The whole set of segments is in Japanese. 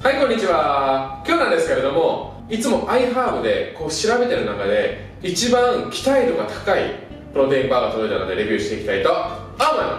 はい、こんにちは。今日なんですけれども、いつも iHerb でこう調べてる中で一番期待度が高いプロテインバーが届いたのでレビューしていきたいと思います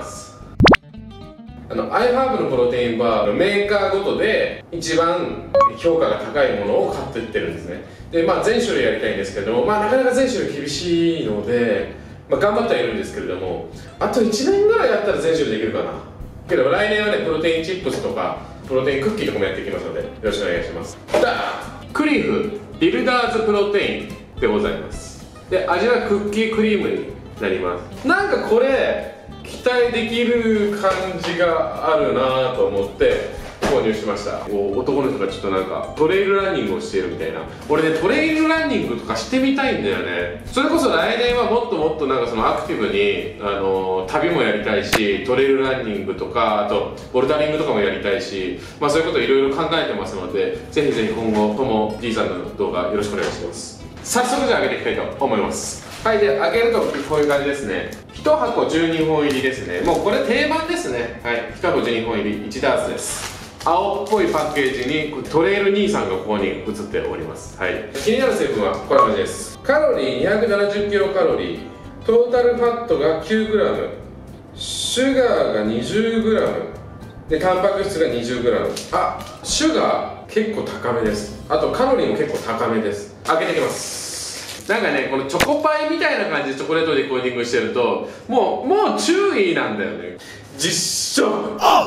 。iHerb のプロテインバーのメーカーごとで一番評価が高いものを買っていってるんですね。で、全種類やりたいんですけれども、なかなか全種類厳しいので、頑張ってはいるんですけれども、あと1年ぐらいやったら全種類できるかな。けど来年はね、プロテインチップスとかプロテインクッキーとかもやっていきますのでよろしくお願いします。クリフビルダーズプロテインでございます。で、味はクッキークリームになります。なんかこれ期待できる感じがあるなと思って購入しました。男の人がちょっとなんかトレイルランニングをしているみたいな。俺ね、トレイルランニングとかしてみたいんだよね。それこそ来年はもっともっとなんかそのアクティブに旅もやりたいし、トレイルランニングとかあとボルダリングとかもやりたいし、そういうこといろいろ考えてますので、ぜひぜひ今後とも D さんの動画よろしくお願いします。早速じゃあ開けていきたいと思います。はい、で開けるとこういう感じですね。1箱12本入りですね。もうこれ定番ですね。はい、1箱12本入り1ダースです。青っぽいパッケージにトレイル兄さんがここに写っております。はい、気になる成分はこんな感じです。カロリー270キロカロリー、トータルファットが 9g、 シュガーが 20g で、タンパク質が 20g。 シュガー結構高めです。あとカロリーも結構高めです。開けていきます。なんかね、このチョコパイみたいな感じでチョコレートでコーティングしてるともう注意なんだよね。実食。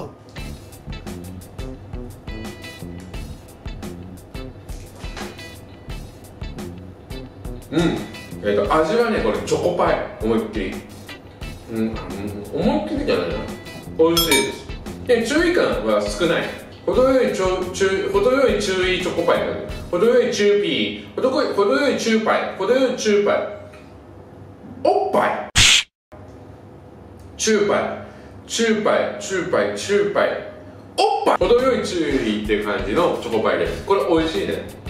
味はね、これチョコパイ思いっきり、思いっきりじゃないな、美味しいです。で、注意感は少ない。程よい注意チョコパイ、程よい中ピー、程よい中パイ、程よい中パイ、おっぱい、中パイ、中パイ、中パイ、中パイ、おっぱい、程よい注意っていう感じのチョコパイです。これ美味しいね。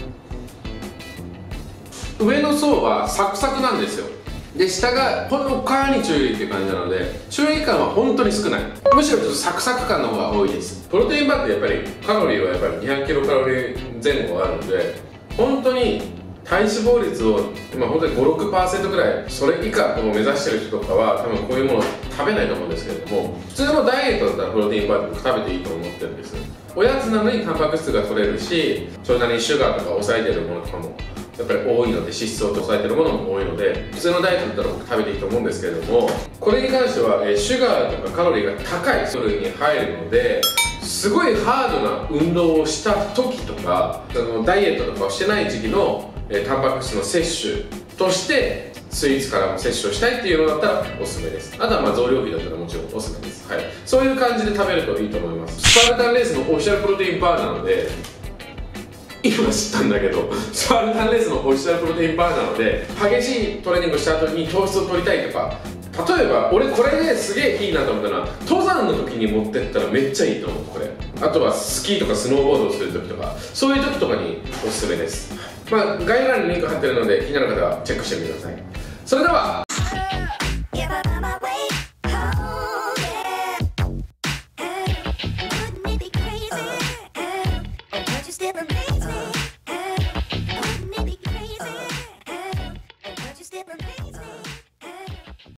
上の層はサクサクなんですよ。で、下がほのかに注意っていう感じなので、注意感は本当に少ない。むしろちょっとサクサク感の方が多いです。プロテインバーってやっぱりカロリーはやっぱり200キロカロリー前後あるので、本当に体脂肪率を本当に 5、6% ぐらい、それ以下を目指してる人とかは多分こういうもの食べないと思うんですけれども、普通のダイエットだったらプロテインバーって食べていいと思ってるんです。おやつなのにタンパク質が取れるし、それなりにシュガーとか抑えてるものとかもやっぱり多いので、脂質を抑えてるものも多いので、普通のダイエットだったら僕食べていいと思うんですけれども、これに関してはシュガーとかカロリーが高い種類に入るので、すごいハードな運動をした時とか、ダイエットとかをしてない時期のタンパク質の摂取としてスイーツからも摂取をしたいっていうのだったらおすすめです。あとは増量期だったらもちろんおすすめです。はい、そういう感じで食べるといいと思います。スパルタンレースのオフィシャルプロテインバーなので、今知ったんだけど、スパルタンレースのオフィシャルプロテインバーなので、激しいトレーニングした後に糖質を取りたいとか、例えば俺これですげえいいなと思ったのは、登山の時に持ってったらめっちゃいいと思う。これあとはスキーとかスノーボードをする時とか、そういう時とかにおすすめです。概要欄にリンク貼ってるので気になる方はチェックしてみてください。それでは